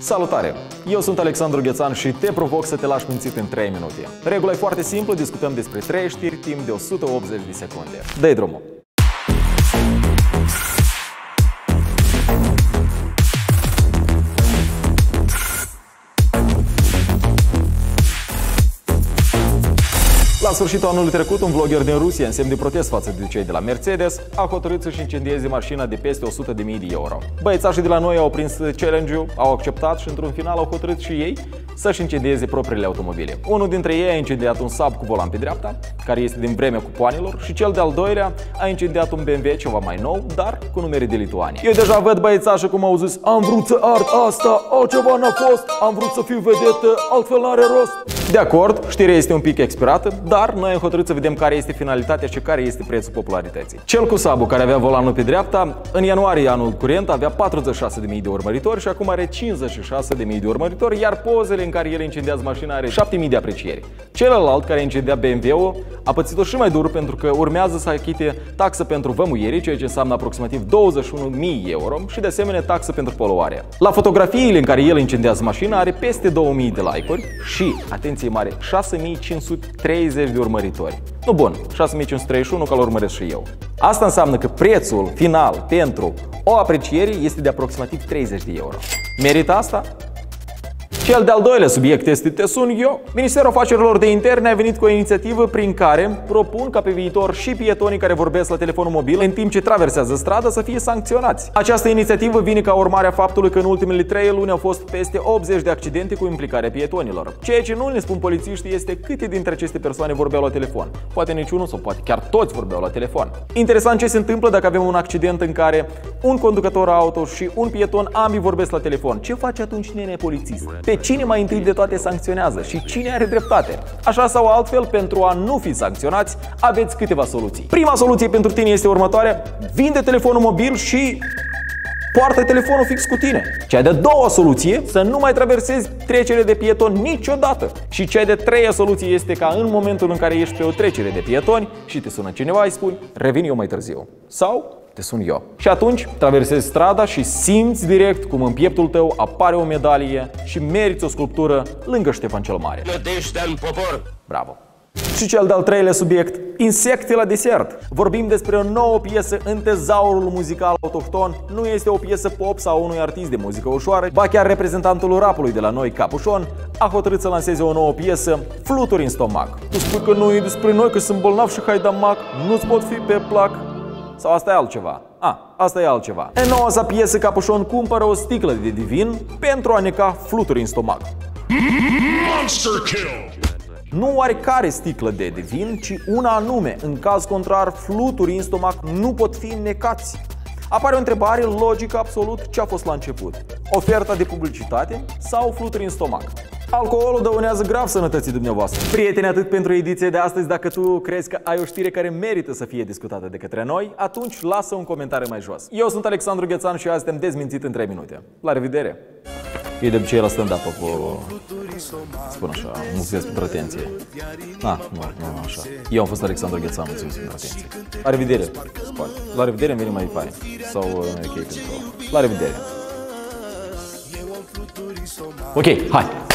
Salutare! Eu sunt Alexandru Ghețan și te provoc să te lași mințit în 3 minute. Regula e foarte simplă, discutăm despre 3 știri timp de 180 de secunde. Dă-i drumul! La sfârșitul anului trecut, un vlogger din Rusia, în semn de protest față de cei de la Mercedes, a hotărât să-și incendieze mașina de peste 100.000 de euro. Băiețașii de la noi au prins challenge-ul, au acceptat și într-un final au hotărât și ei să-și incendieze propriile automobile. Unul dintre ei a incendiat un Saab cu volan pe dreapta, care este din vremea cupoanelor, și cel de-al doilea a incendiat un BMW ceva mai nou, dar cu numere de Lituania. Eu deja văd băiețașii cum au zis: am vrut să ard asta, altceva n-a fost, am vrut să fiu vedetă, altfel n-are rost. De acord, știrea este un pic expirată, dar noi am hotărât să vedem care este finalitatea și care este prețul popularității. Cel cu Saab, care avea volanul pe dreapta, în ianuarie anul curent avea 46.000 de urmăritori și acum are 56.000 de urmăritori, iar pozele în care el incendiază mașina are 7.000 de aprecieri. Celălalt, care incendia BMW-ul, a pățit-o și mai dur pentru că urmează să achite taxă pentru vămuieri, ceea ce înseamnă aproximativ 21.000 euro, și de asemenea taxă pentru poluare. La fotografiile în care el incendiază mașina are peste 2.000 de like-uri și, atenție mare, 6.530 de urmăritori. Nu bun, 6.531 că-l urmăresc și eu. Asta înseamnă că prețul final pentru o apreciere este de aproximativ 30 de euro. Merită asta? Cel de-al doilea subiect este Te sun eu. Ministerul Afacerilor de Interne a venit cu o inițiativă prin care propun ca pe viitor și pietonii care vorbesc la telefonul mobil în timp ce traversează strada să fie sancționați. Această inițiativă vine ca urmare a faptului că în ultimele 3 luni au fost peste 80 de accidente cu implicarea pietonilor. Ceea ce nu ne spun polițiștii este câte dintre aceste persoane vorbeau la telefon. Poate niciunul sau poate chiar toți vorbeau la telefon. Interesant ce se întâmplă dacă avem un accident în care un conducător auto și un pieton ambii vorbesc la telefon. Ce face atunci nene polițist? Pe cine mai întâi de toate sancționează și cine are dreptate? Așa sau altfel, pentru a nu fi sancționați, aveți câteva soluții. Prima soluție pentru tine este următoarea: vinde telefonul mobil și poartă telefonul fix cu tine. Cea de-a doua soluție, să nu mai traversezi trecere de pietoni niciodată. Și cea de-a treia soluție este ca în momentul în care ești pe o trecere de pietoni și te sună cineva, îi spui: revin eu mai târziu. Sau te sun eu. Și atunci traversezi strada și simți direct cum în pieptul tău apare o medalie și meriți o sculptură lângă Ștefan cel Mare. Nădejdea în popor. Bravo! Și cel de-al treilea subiect, insecte la desert. Vorbim despre o nouă piesă în tezaurul muzical autohton. Nu este o piesă pop sau unui artist de muzică ușoară, ba chiar reprezentantul rapului de la noi, Capușon, a hotărât să lanseze o nouă piesă, Fluturi în stomac. Tu spui că nu e despre noi, că sunt bolnav și haidamac, nu-ți pot fi pe plac? Sau asta e altceva? Asta e altceva. În noua sa piesă, Capușon cumpără o sticlă de divin pentru a neca fluturi în stomac. Monster kill! Nu oarecare sticlă de divin, ci una anume. În caz contrar, fluturii în stomac nu pot fi necați. Apare o întrebare logică absolut: ce a fost la început? Oferta de publicitate sau fluturi în stomac? Alcoolul dăunează grav sănătății dumneavoastră. Prieteni, atât pentru ediția de astăzi. Dacă tu crezi că ai o știre care merită să fie discutată de către noi, atunci lasă un comentariu mai jos. Eu sunt Alexandru Ghețan și azi te-am dezmințit în 3 minute. La revedere! E de obicei la stand-up cu, spun așa, mulțumesc pentru atenție. Nu așa. Eu am fost Alexandru Ghețan, mulțumesc pentru atenție. La revedere! La revedere, îmi vine mai fain. Sau ok pentru... La revedere! Ok, hai!